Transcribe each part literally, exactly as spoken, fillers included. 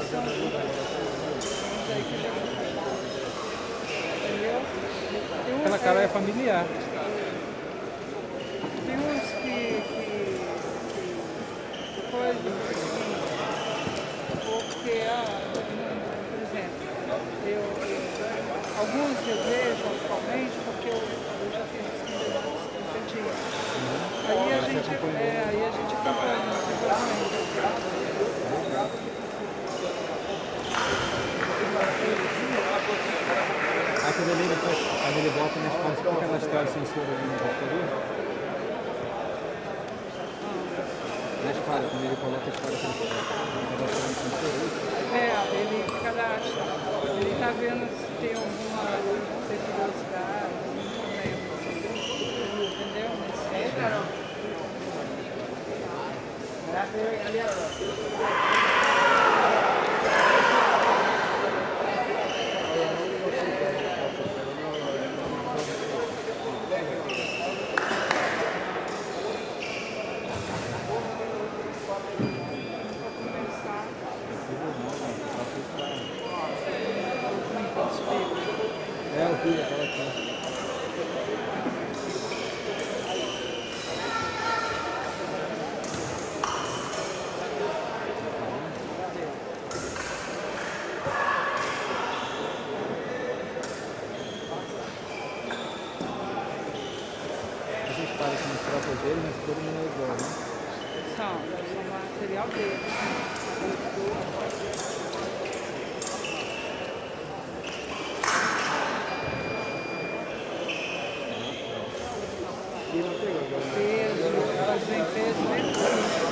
são uns aí que já entendeu? Tem uns, Aquela cara é, é familiar. tem uns que, que, que coisa, porque, ah, por exemplo, eu, eu, alguns eu vejo atualmente porque eu, eu já fiz os candidatos trinta dias. Aí a gente, é, aí a gente acompanha o desenvolvimento. Aí quando ele, quando ele volta nas partes, como que elas trazem censura ali no computador? Na espada, quando ele coloca a espada censura. Elas trazem censura. É, ele cadastra. Ele está vendo se tem alguma perigosidade, algum problema. Entendeu? Nesse É, eu vi aquela aqui. Essas espadas são as próprias dele, mas todo mundo é igual, né? São, são material dele. Peso, elas vêm peso, vem tudo.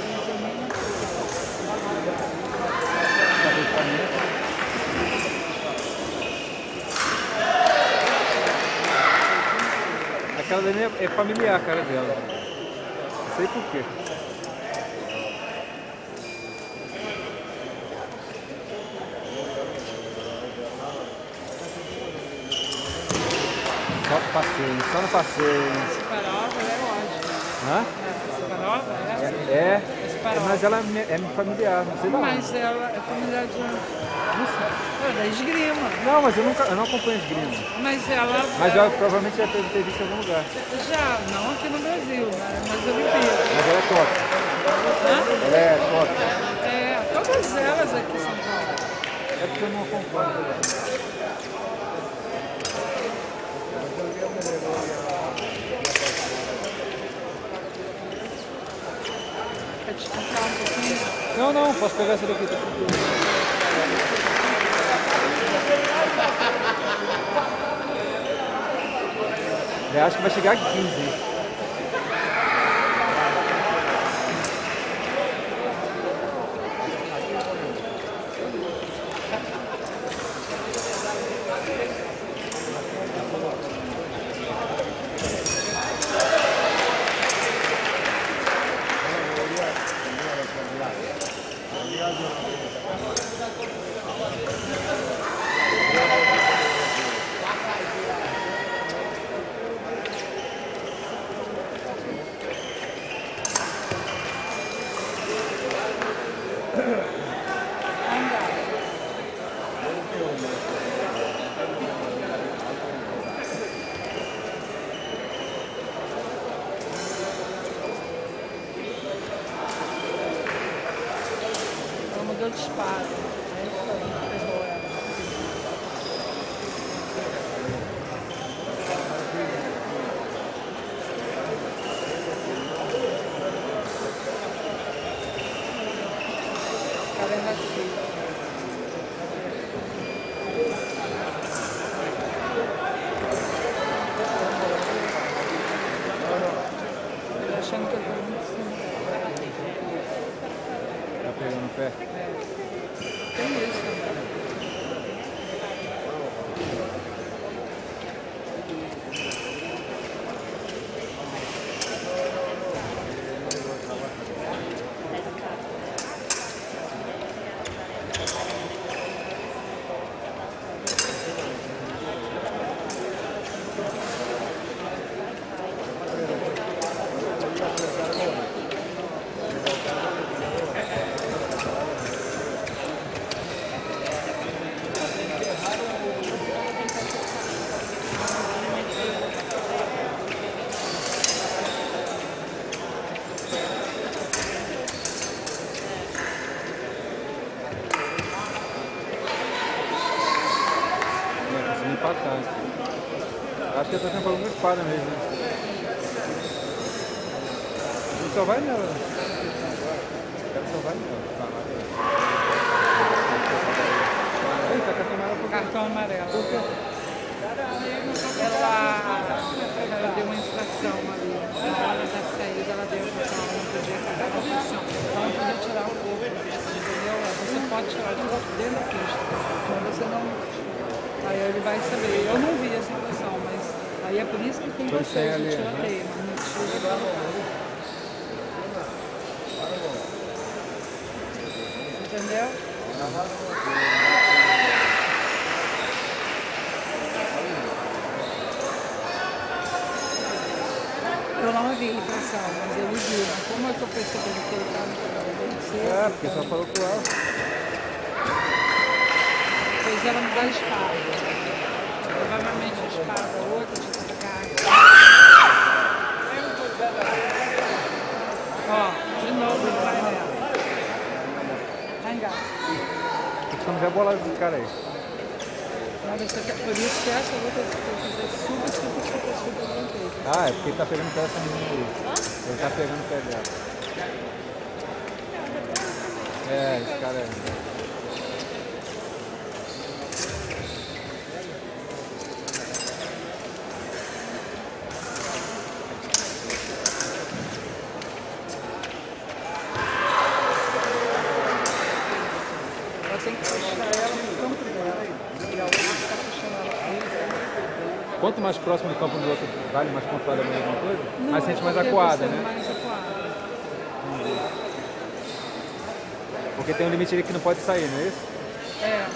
Aquela dele é, é familiar a cara dela. Não sei por quê. Só no passeio, só no passeio. Separova é ótimo. Hã? Separova é? É, é, é, mas ela é, é familiar, não sei lá. Mas ela é familiar de... Não sei. É da esgrima. Não, mas eu, nunca, eu não acompanho esgrima. Mas ela... Mas ela, eu provavelmente já teve ter visto em algum lugar. já, não aqui no Brasil, né? Mas Olimpíada. Mas ela é top. Hã? Ela é top. É, todas elas aqui são top. É porque eu não acompanho. Quer te contar um pouquinho? Não, não, posso pegar essa daqui. Tá tranquilo. Eu acho que vai chegar a quinze. Ela mudou de espada. Aí foi, ferrou ela. Ela é racista. Achando que eu tô muito cima. Tá pegando o pé? Tem isso também. empatante. Acho que eu tô tendo problema com espada mesmo. Né? Ele só vai nela. Né? O cara só vai nela. Eita, cartão amarelo. Cartão amarelo. Por quê? Ela, ela deu uma infração ali. Na hora da saída, ela deu uma infração. Ela não podia pagar a infração. Ela não podia tirar o corpo. Entendeu? Você pode tirar de dentro da pista. Mas você não. Aí ele vai saber. Eu não vi essa infração, mas aí é por isso que tem vocês de tiroteio. Mas não tira. Entendeu? Eu não vi a infração, mas ele viu. Mas como eu estou percebendo que ele está no cabelo cedo... É, porque só falou com ela. Fez ela mudar a espada. Provavelmente a espada, outra de atacar. Ó, de novo ele vai nela. Vai engatar. Estamos já bolados desse cara aí. Por isso que essa luta é super, super, super, super vantajosa. Ah, é porque ele tá pegando pé dessa menina aí. Ele tá pegando pé dela. É, esse cara é... Ela tem que puxar ela no campo dela. E a outra está puxando ela. Quanto mais próximo do campo do outro, vale mais pontuada a mesma coisa? Não, mas sente é mais porque acuada, você né? Mais acuada. Porque tem um limite ali que não pode sair, não é isso? É.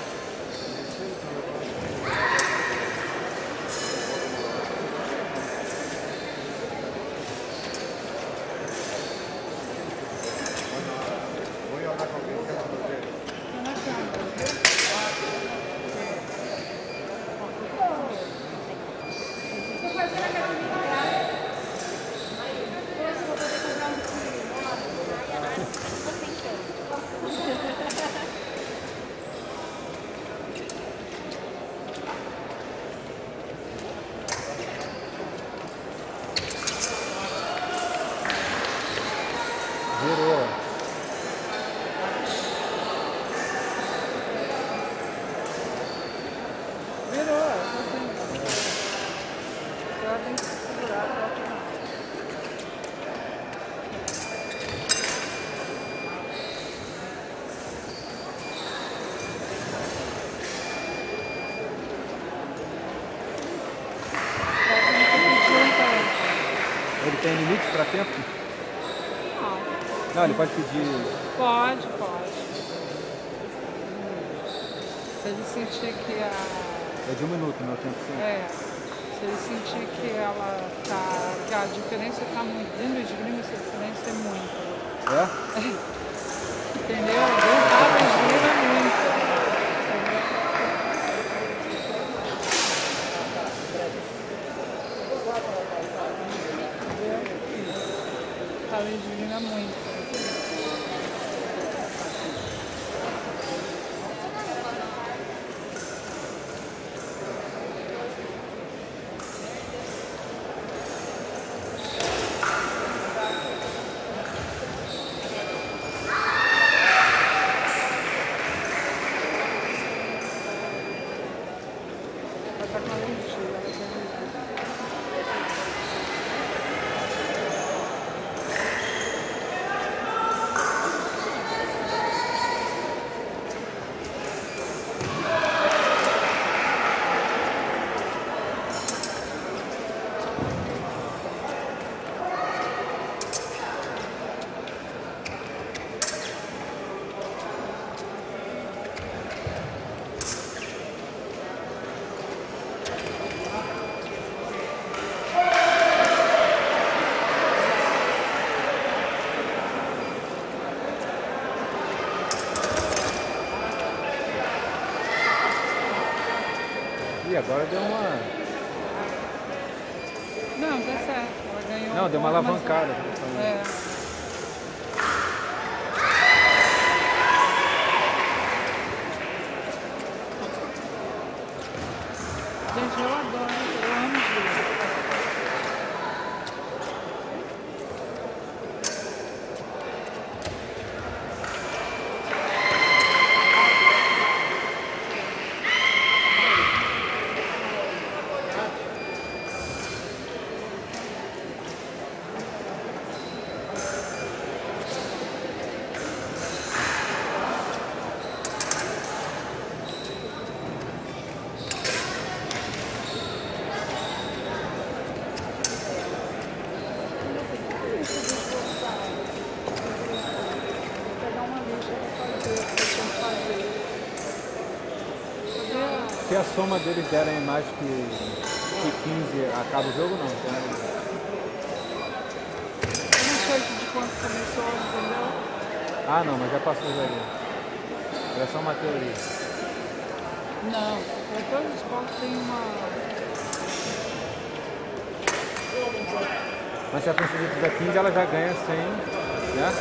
Virou. Virou, ela tem, ela tem que segurar até o final. Ele tem limite para tempo? Não. Não, ele pode pedir... Pode, pode. Se ele sentir que a... É de um minuto, meu tempo sim. É. Se ele sentir que ela tá... que a diferença tá muito... Dentro do esgrima, essa diferença é muita. É? Entendeu? Dentro da esgrima é muito. Cada esgrima é muito. Ela tá com a lentilha, ela tem E agora deu uma... Não, tá certo. Ela ganhou. Não, deu uma mas- alavancada. É. Gente, eu adoro, eu amo ver. Se a soma deles derem mais que, que quinze, acaba o jogo, não? Então, eu não sei de quanto começou, entendeu? Ah, não, mas já passou já ali. Era só uma teoria. Não, todos os esportes têm uma... Mas se a francesa fizer quinze, ela já ganha cem, né?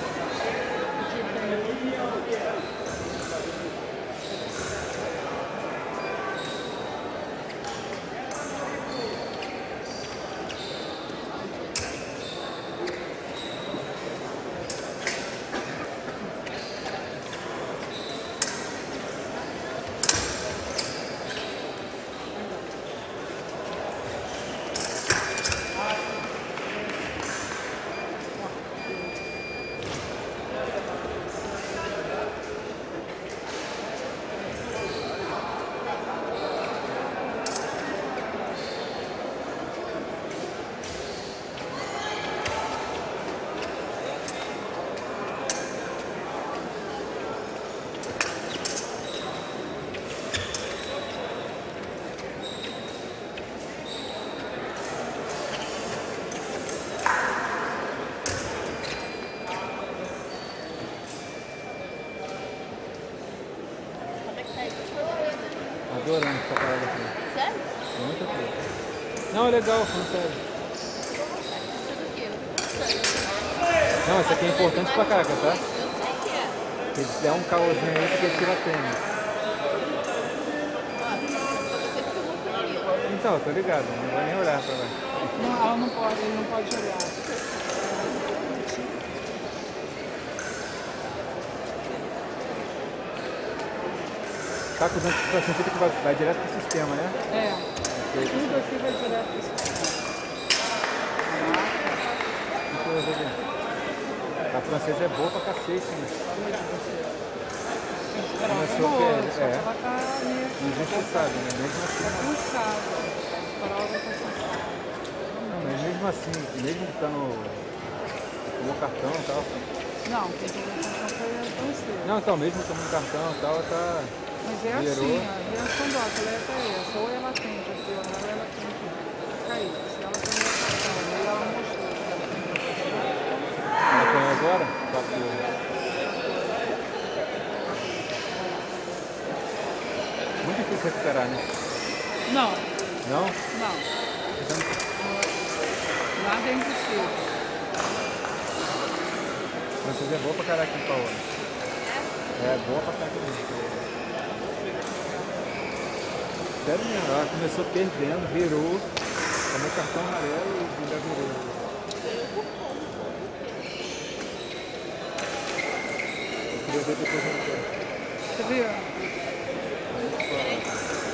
Adorando essa parada aqui. Sério? Muito coisa. Não, é legal, falando sério. Não, isso aqui é importante pra caraca, tá? Eu sei que é. Se der um caôzinho aí, porque tira tênis. Você filmou comigo. Então, tô ligado, não vai nem olhar pra lá. Não, ela não pode, ele não pode olhar. Tá com o antidepressivo que vai, vai direto pro sistema, né? É, tudo aqui vai direto para o sistema. Deixa eu ver. A francesa é boa pra cacete, né? Começou que é, Só que ela tá ali. injustiçada, né? Mesmo assim. Tá cansada. Para ela vai estar cansada. Não, mas mesmo assim, mesmo estando tomou cartão e tal. Não, quem tomou cartão foi a francesa. Não, então, mesmo tomando cartão e tal, tá. Mas é Virou. assim, a reação do atleta é essa, ou ela tende a piorar, ou ela tende a cair. Se ela tem a cartão, aí ela mostrou que ela tem a Ela tem agora? Quatro. Muito difícil recuperar, né? Não, Não? não. Nada é impossível. A francesa é boa pra caraca em Paola. É boa pra caraca mesmo. Sério mesmo, ela começou perdendo, virou, tomou cartão amarelo e já virou. Eu queria ver depois no Você viu?